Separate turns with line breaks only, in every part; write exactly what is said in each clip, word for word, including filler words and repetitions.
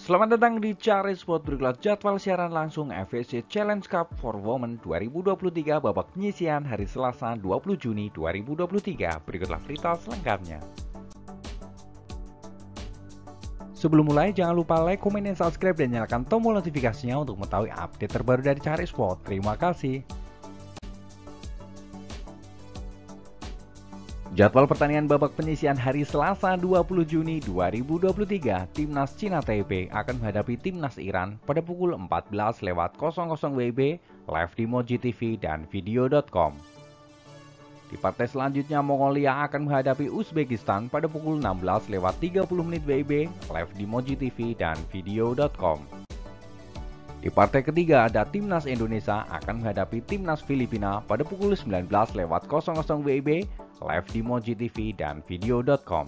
Selamat datang di Cari Sport, berikutlah jadwal siaran langsung F V C Challenge Cup for Women dua ribu dua puluh tiga babak penyisihan hari Selasa dua puluh Juni dua ribu dua puluh tiga. Berikutlah berita selengkapnya. Sebelum mulai, jangan lupa like, komen, dan subscribe dan nyalakan tombol notifikasinya untuk mengetahui update terbaru dari Cari Sport. Terima kasih. Jadwal pertandingan babak penyisihan hari Selasa dua puluh Juni dua ribu dua puluh tiga, Timnas Cina Taipei akan menghadapi Timnas Iran pada pukul empat belas lewat nol nol W B, live di Moji T V dan video dot com. Di partai selanjutnya, Mongolia akan menghadapi Uzbekistan pada pukul enam belas lewat tiga puluh menit W B, live di Moji T V dan video dot com. Di partai ketiga ada Timnas Indonesia akan menghadapi Timnas Filipina pada pukul sembilan belas lewat nol nol W B, live di Moji T V dan video dot com.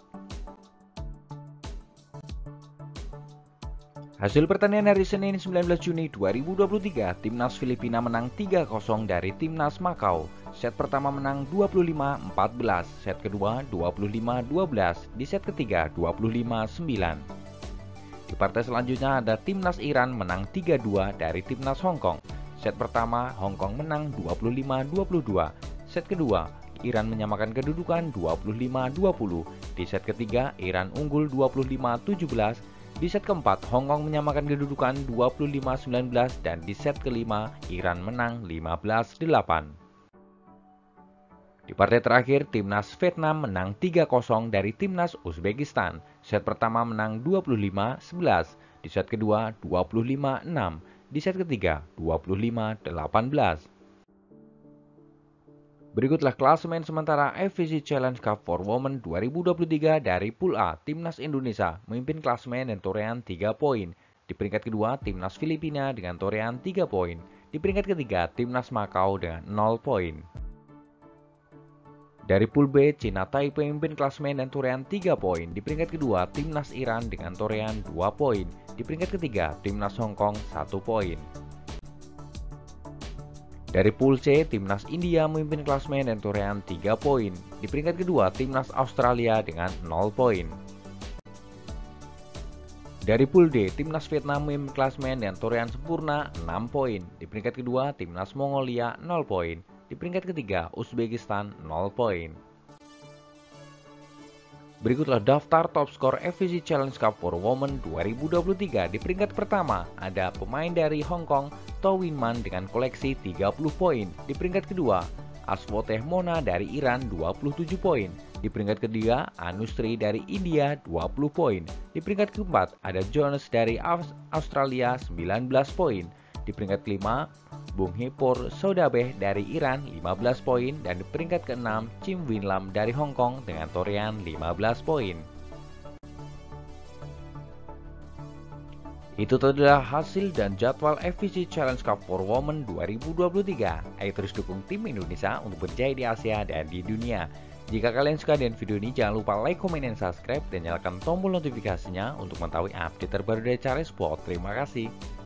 Hasil pertandingan hari Senin sembilan belas Juni dua ribu dua puluh tiga, Timnas Filipina menang tiga kosong dari Timnas Makau. Set pertama menang dua puluh lima empat belas, set kedua dua puluh lima dua belas, di set ketiga dua puluh lima sembilan. Di partai selanjutnya ada Timnas Iran menang tiga dua dari Timnas Hong Kong. Set pertama Hong Kong menang dua puluh lima dua puluh dua, set kedua Iran menyamakan kedudukan dua puluh lima dua puluh, di set ketiga Iran unggul dua puluh lima tujuh belas, di set keempat Hong Kong menyamakan kedudukan dua puluh lima sembilan belas, dan di set kelima Iran menang lima belas delapan. Di partai terakhir, Timnas Vietnam menang tiga kosong dari Timnas Uzbekistan. Set pertama menang dua puluh lima sebelas, di set kedua dua puluh lima enam, di set ketiga dua puluh lima delapan belas. Berikutlah klasemen sementara F V C Challenge Cup for Women dua ribu dua puluh tiga dari Pool A. Timnas Indonesia memimpin klasemen dengan torehan tiga poin. Di peringkat kedua, Timnas Filipina dengan torehan tiga poin. Di peringkat ketiga, Timnas Makau dengan nol poin. Dari Pool B, Cina Taipei memimpin klasemen dan torehan tiga poin. Di peringkat kedua, Timnas Iran dengan torehan dua poin. Di peringkat ketiga, Timnas Hong Kong satu poin. Dari Pool C, Timnas India memimpin klasemen dan torehan tiga poin. Di peringkat kedua, Timnas Australia dengan nol poin. Dari Pool D, Timnas Vietnam memimpin klasemen dan torehan sempurna enam poin. Di peringkat kedua, Timnas Mongolia nol poin. Di peringkat ketiga, Uzbekistan nol poin. Berikutlah daftar top skor F V C Challenge Cup for Women dua ribu dua puluh tiga. Di peringkat pertama, ada pemain dari Hong Kong, To Winman dengan koleksi tiga puluh poin. Di peringkat kedua, Aswoteh Mona dari Iran dua puluh tujuh poin. Di peringkat ketiga, Anusri dari India dua puluh poin. Di peringkat keempat, ada Jonas dari Australia sembilan belas poin. Di peringkat kelima, Bung Hipor Sodabeh dari Iran lima belas poin, dan di peringkat keenam Chim Win Lam dari Hong Kong dengan torehan lima belas poin. Itu adalah hasil dan jadwal F V C Challenge Cup for Women dua ribu dua puluh tiga. Ayo terus dukung tim Indonesia untuk berjaya di Asia dan di dunia. Jika kalian suka dengan video ini, jangan lupa like, komen, dan subscribe, dan nyalakan tombol notifikasinya untuk mengetahui update terbaru dari Cari Sport. Terima kasih.